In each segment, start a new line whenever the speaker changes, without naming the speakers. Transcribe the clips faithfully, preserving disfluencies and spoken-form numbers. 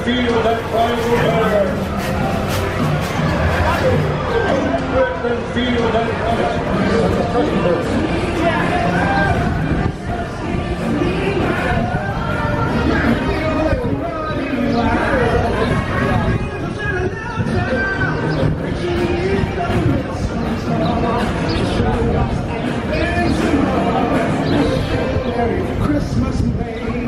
feel that final burn. Let them feel that passion. Christmas, baby.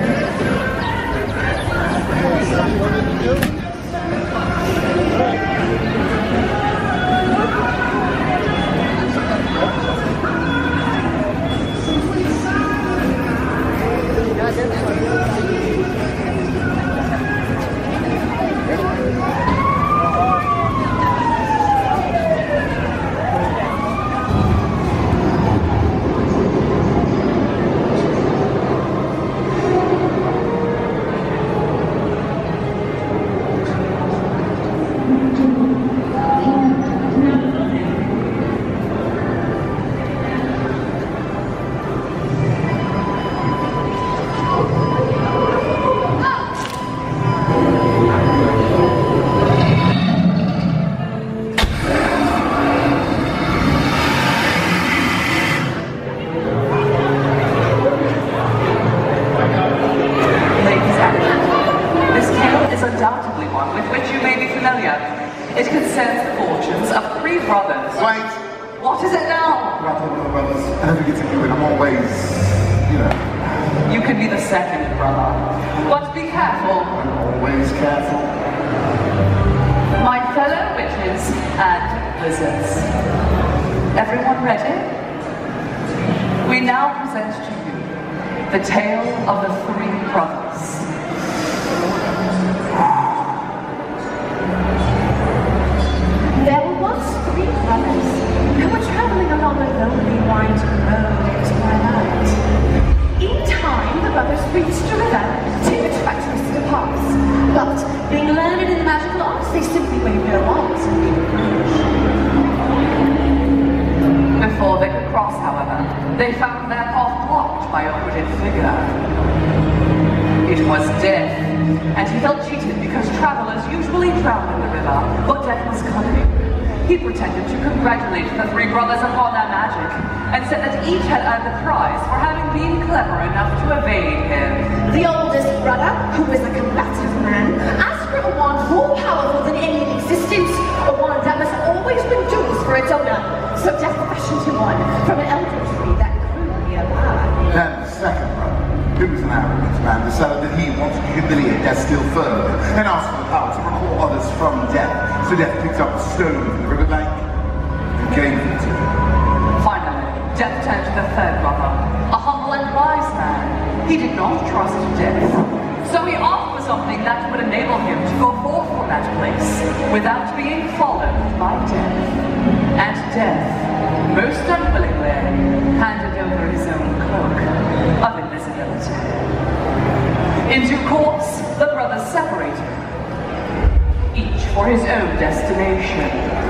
It concerns the fortunes of three brothers.
Wait!
What is it now?
Brother, brothers. I don't think it's a good. I'm always, you know.
You can be the second brother. But be careful.
I'm always careful.
My fellow witches and wizards. Everyone ready? We now present to you the tale of the three brothers.
There were once three brothers who were traveling along a lonely, winding road at twilight. In time, the brothers reached a river too treacherous to pass, but being learned in the magical arts, they simply waved their wands and made a bridge.
Before they could cross, however, they found their path blocked by a hooded figure. It was Death, and he felt cheated because travelers usually drown in the river, but Death was cunning. He pretended to congratulate the three brothers upon their magic, and said that each had earned the prize for having been clever enough to evade him.
The oldest brother, who was a combative man, asked for a wand more powerful than any in existence, a wand that must always bring jewels for its owner. So Death fashioned him one from an elder tree that grew nearby.
Then the second brother, who was an arrogant man, decided that he wanted to humiliate Death still further, and asked for the power to recall others from Death. So Death picked up a stone from the riverbank and gave it to him.
Finally, Death turned to the third brother, a humble and wise man. He did not trust Death, so he asked for something that would enable him to go forth from that place without being followed by Death. And Death, most unwillingly, handed over his own cloak of invisibility. In due course, the brothers separated, each for his own destination.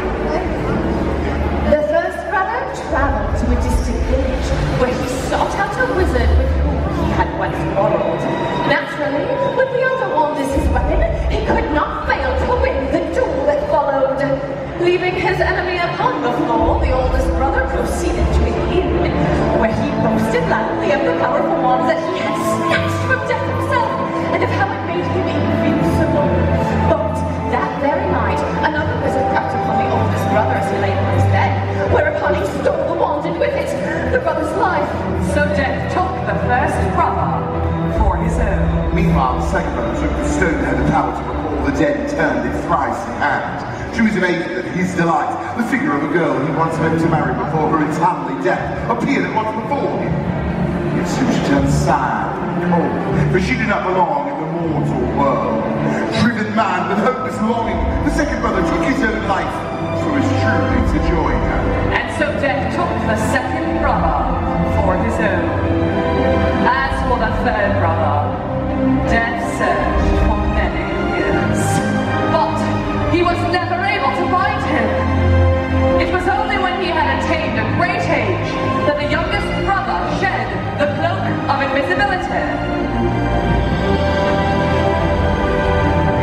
The first brother traveled to a distant village where he sought out a wizard with whom he had once quarreled. Naturally, with the other wand as his weapon, he could not fail to win the duel that followed. Leaving his enemy upon the floor, the oldest brother proceeded to an inn, where he boasted loudly of the powerful wand that he had snatched from Death himself, and of how it made him invincible. But that very night, another wizard crept upon the oldest brother as he lay on his bed, whereupon he stole the wand and with it the brother's life.
So Death took the first brother for his own.
Meanwhile, the second brother took the stone that had the power to recall the dead and turned it thrice in hand. She was amazed at his delight. The figure of a girl he once hoped to marry before her untimely death appeared at once before him. Yet soon she turned sad and cold, for she did not belong in the mortal world. Driven mad with hopeless longing, the second brother took his own life, so as truly to join her.
And so Death took the second brother for his own. As for the third brother, Death searched for many years, but he was never able to find him. It was only when he had attained a great age that the youngest brother shed the cloak of invisibility.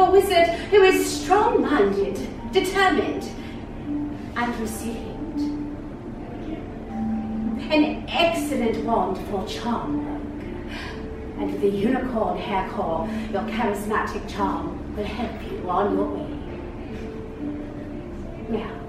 a wizard who is strong-minded, determined, and resilient. An excellent wand for charm work. And with the unicorn hair core, your charismatic charm will help you on your way. Now,